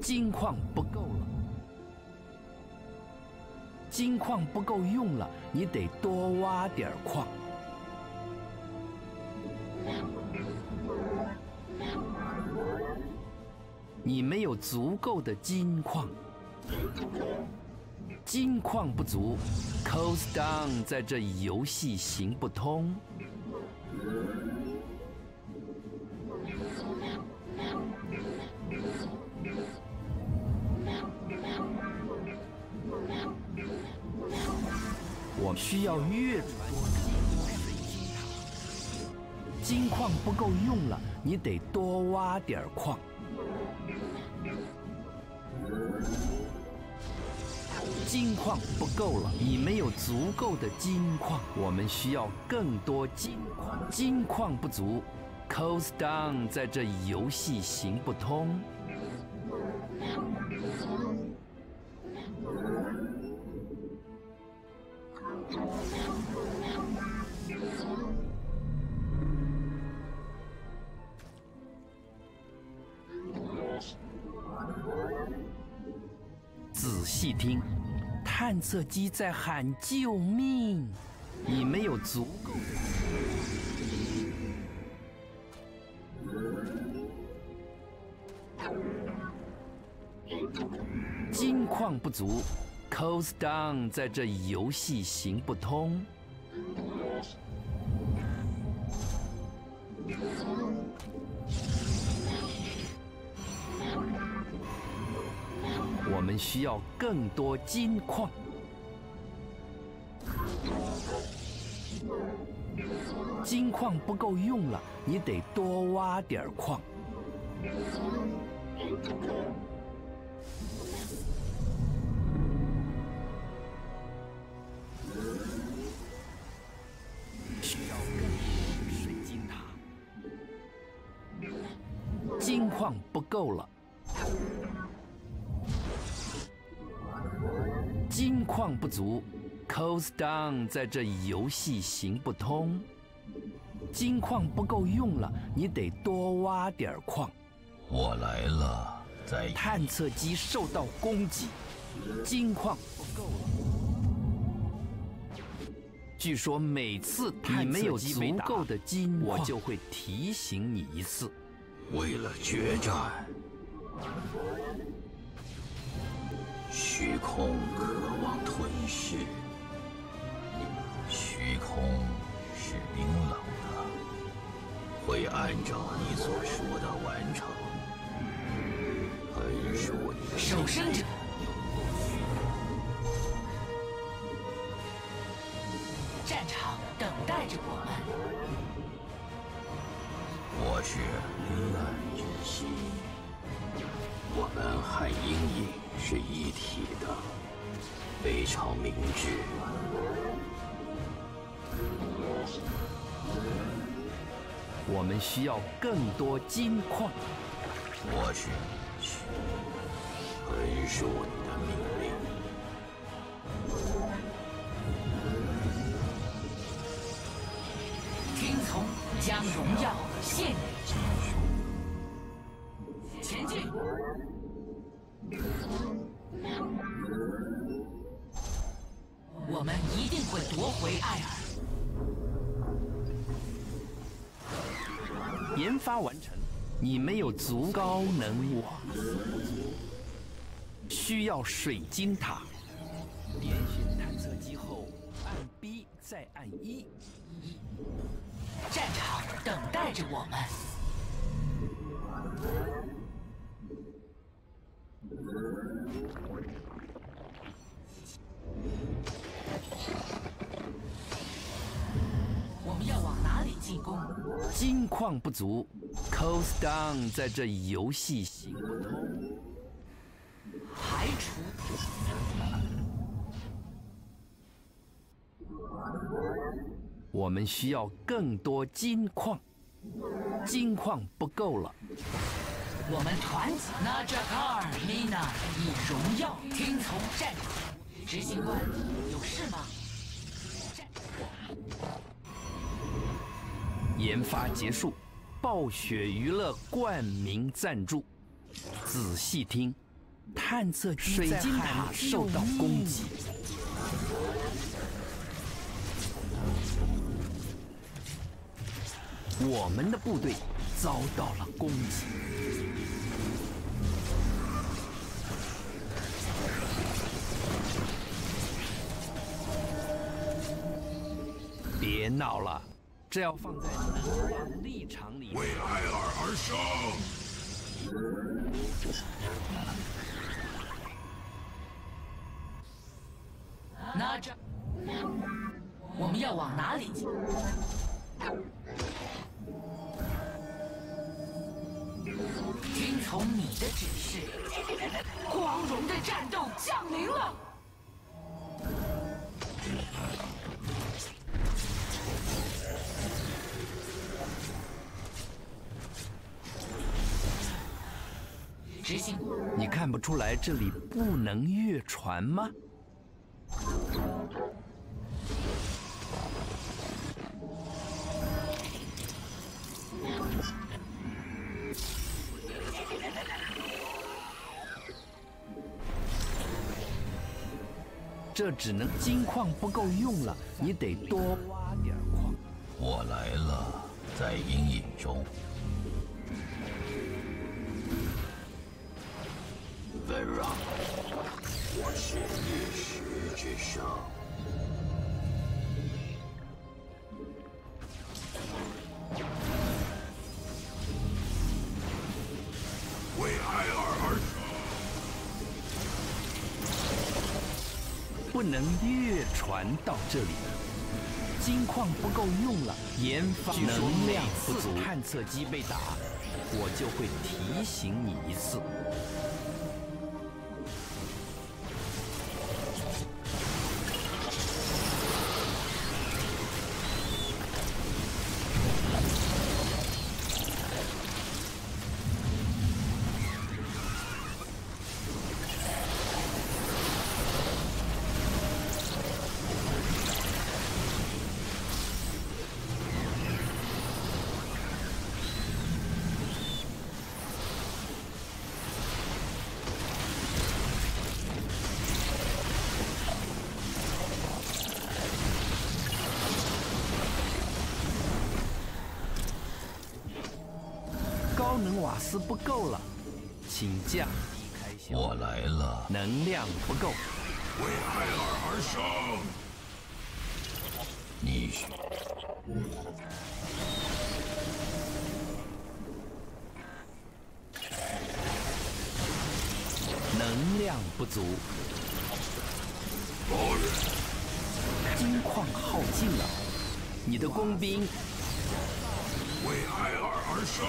金矿不够了，金矿不够用了，你得多挖点矿。你没有足够的金矿，金矿不足 ，Coast Down 在这游戏行不通。我需要越传水晶塔，金矿不够用了，你得多挖点矿。金矿不够了，你没有足够的金矿，我们需要更多金矿。金矿不足 ，Coast Down 在这游戏行不通。仔细听，探测机在喊救命！你没有足够的金矿不足 ，Coast Down 在这游戏行不通。我们需要更多金矿。金矿不够用了，你得多挖点矿。需要更多的水晶塔。金矿不够了。金矿不足 ，Coast Down 在这游戏行不通。金矿不够用了，你得多挖点矿。 我来了， 探测机受到攻击，金矿不够了。据说每次你没有足够的金矿，我就会提醒你一次。 为了决战。虚空渴望吞噬，虚空是冰冷的，会按照你所说的完成。很是我的守生者，战场等待着我们。 我是黑暗之心，我们和阴影是一体的，非常明智。 我们需要更多金矿。 我是很是我的命令。 听从，将荣耀献给前进。我们一定会夺回艾尔。 研发完成，你没有足高能瓦，需要水晶塔。点选探测机后，按 B 再按1。 战场等待着我们。我们要往哪里进攻？ 金矿不足 ，Coast Down 在这游戏行不通。 排除。 我们需要更多金矿，金矿不够了。 我们团结。纳扎卡尔米娜以荣耀听从战场。执行官，有事吗？ 研发结束，暴雪娱乐冠名赞助。仔细听， 探测水晶塔受到攻击。我们的部队遭到了攻击。别闹了，这要放在能量立场里。 为艾尔而生。 那这，我们要往哪里去？听从你的指示，光荣的战斗降临了。执行。 你看不出来这里不能越船吗？这只能金矿不够用了，你得多挖点矿。 我来了，在阴影中。Vera， 我是日食之圣。 为艾尔而生。 不能越传到这里，金矿不够用了，研发能量不足，探测机被打，我就会提醒你一次。高能瓦斯不够了，请降低开销。 我来了， 能量不够。 为艾尔而生。 你是能量不足， 某人金矿耗尽了，你的工兵为艾尔而生。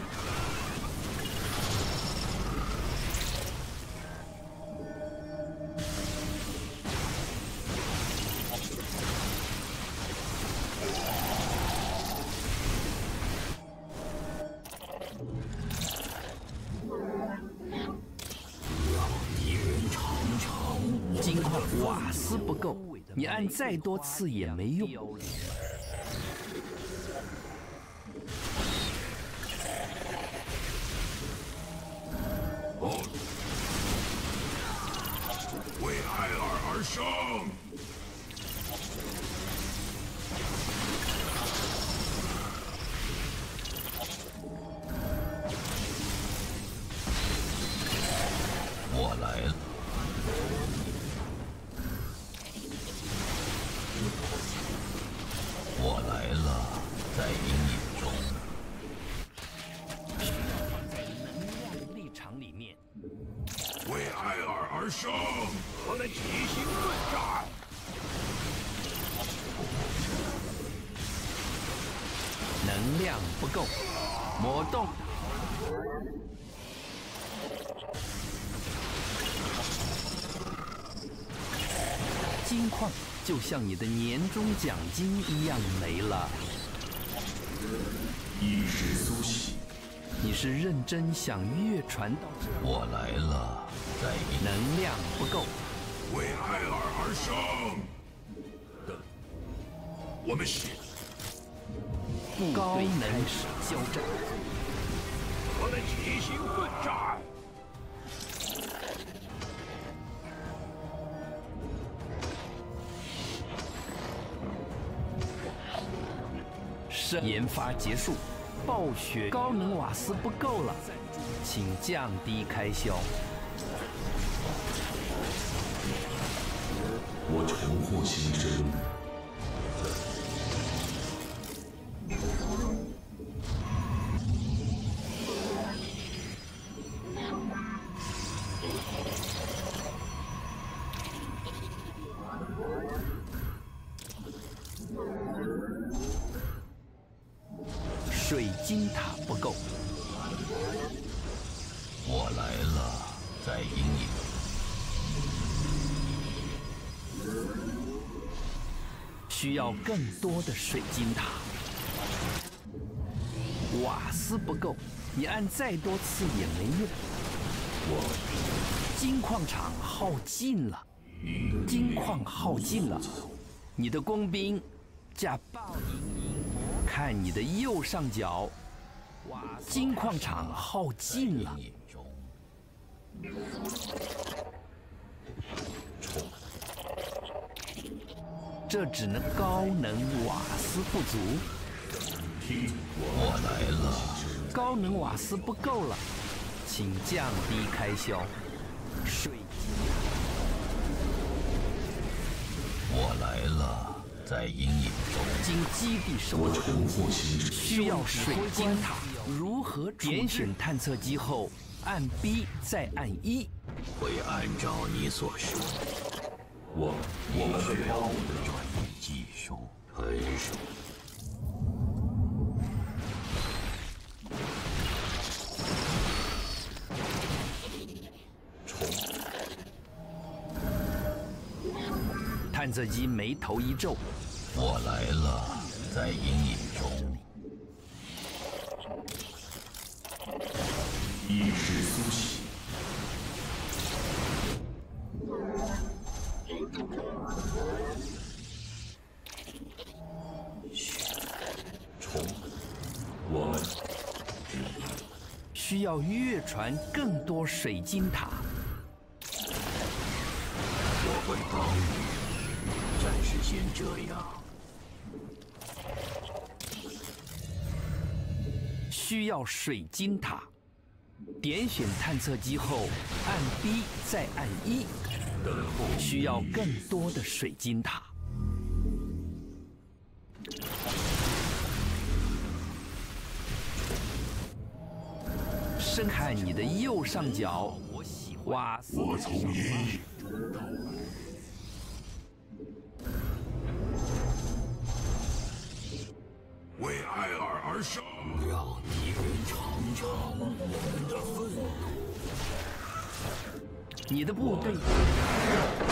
金矿瓦斯不够，你按再多次也没用。 为艾尔而生。 我来了。我来了，在阴影中。 放在能量立场里面。 为艾尔而生。我们齐心奋战。 能量不够，魔动。金矿就像你的年终奖金一样没了。 意识苏醒。 你是认真想越传到这儿？ 我来了，在阴能量不够。 为艾尔而生。我们是高能使交战。 我们齐心奋战。 研发结束，暴雪高能瓦斯不够了，请降低开销。 我重获新生。 水晶塔不够， 我来了，在阴影。 需要更多的水晶塔。瓦斯不够，你按再多次也没用。金矿场耗尽了，金矿耗尽了，你的工兵加暴影。看你的右上角，金矿场耗尽了。这只能高能瓦斯不足。 我来了， 高能瓦斯不够了，请降低开销。水晶， 我来了，在阴影中。 经基地收我购， 重获新生。 需要水晶塔。如何点选探测机后，按 B 再按1。 会按照你所说。 我们会帮你的。 转移技术很少。 探测机眉头一皱， 我来了，在阴影中。 意识苏醒。我们需要越传更多水晶塔。 我会帮你，暂时先这样。 需要水晶塔。点选探测机后，按 B 再按1。需要更多的水晶塔。深看你的右上角，瓦斯。 我从阴影中到来。 为艾尔而生， 让敌人尝尝我们的愤怒。 你的部队